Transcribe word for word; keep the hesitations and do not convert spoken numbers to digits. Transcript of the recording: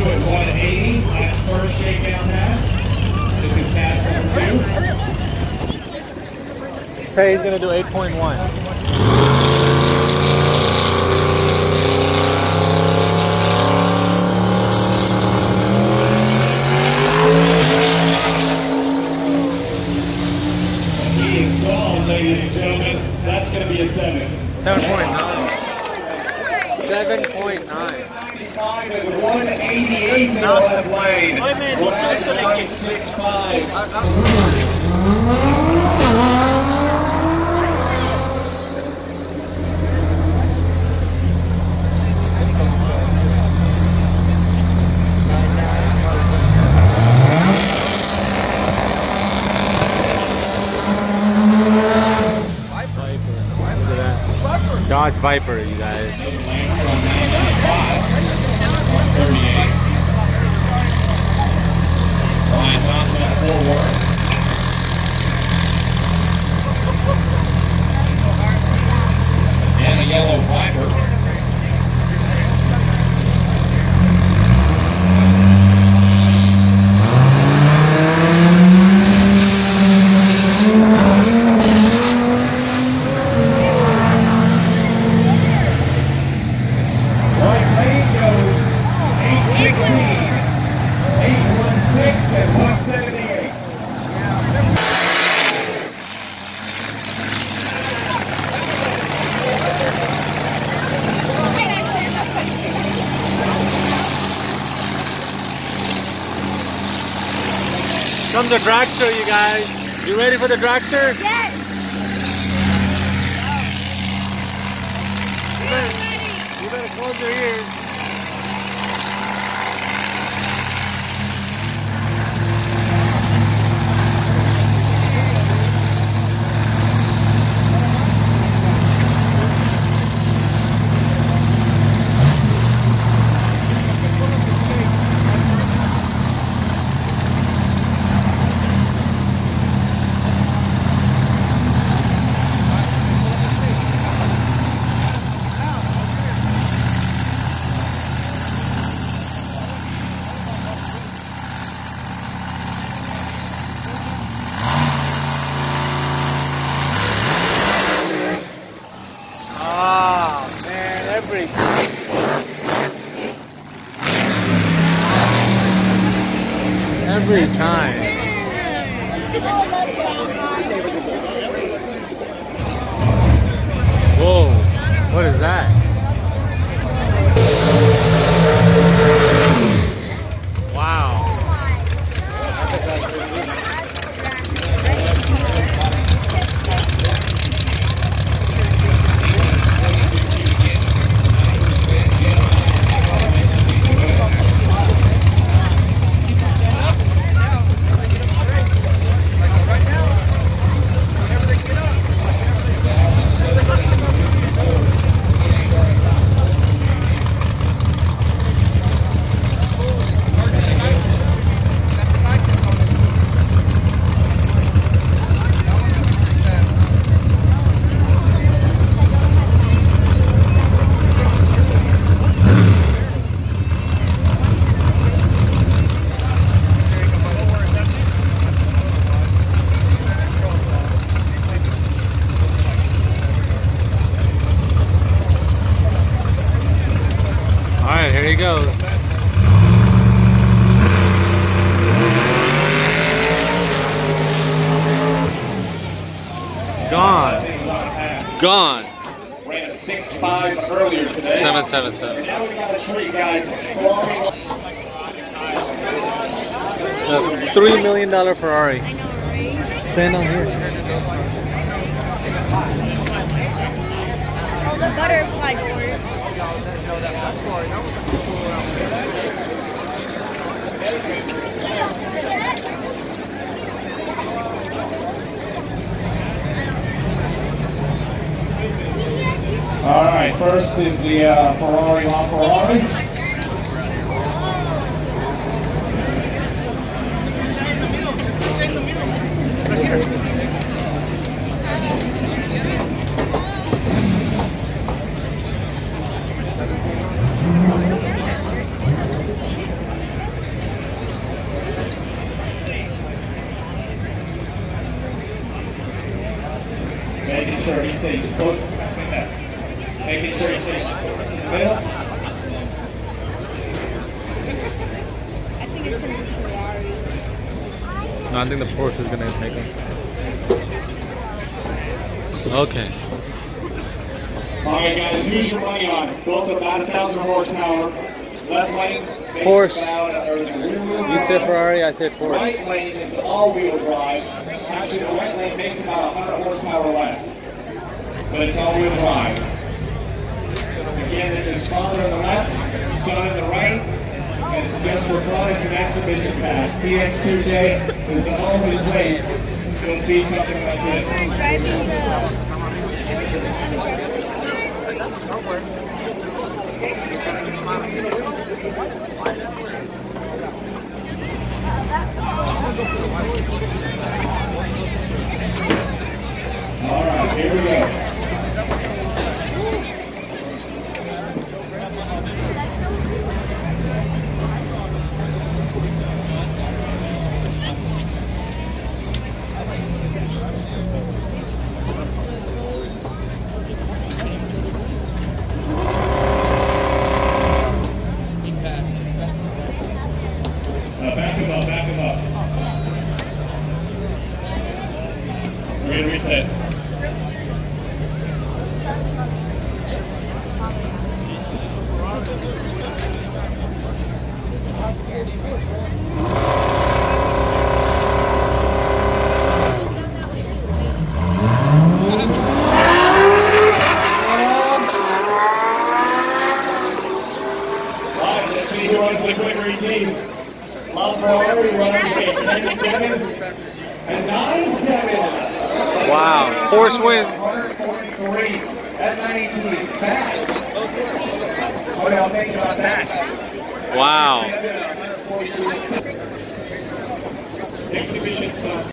two at one eighty. That's first shakedown pass. This is pass number two. Say he's gonna do eight point one. He is gone, ladies and gentlemen. That's going to be a seven. seven point nine. seven point nine. And one eighty-eight in the left lane. one six five. Dodge Viper, you guys. Ryan Johnson at forward. And a yellow Viper. Come the dragster, you guys. You ready for the dragster? Yes. You better, you better close your ears. Every every time. Whoa, what is that? Wow. Here he goes. Gone. Gone. Ran a six five earlier today. seven seven seven. And now we got a treat, guys. The three million dollar Ferrari. I know, right? Stand on here. All the butterfly doors. All right, first is the uh, Ferrari LaFerrari. stays close to that. Making sure he stays in the middle. I think it's going to be Ferrari. No, I think the Porsche is gonna take him. Okay. All right, guys, who's your money on? Both about a thousand horsepower. Left lane makes Porsche. about, there's a rear-wheel You drive. say Ferrari, I say Porsche. Right lane is all-wheel drive. Actually, the right lane makes about one hundred horsepower less, but it's all-wheel drive. Again, this is father on the left, son on the right, and it's just for products and exhibition pass. T X two J is the only place you'll see something like this. We're driving the... All right, here we go. Uh, back him up, back him up. We're going to reset. All right, let's see who runs the quick routine. LaFerrari runs a ten seven and nine seven. Wow, Porsche wins. one forty-three. That ninety-two is fast. What do y'all think about that? Wow. Exhibition class.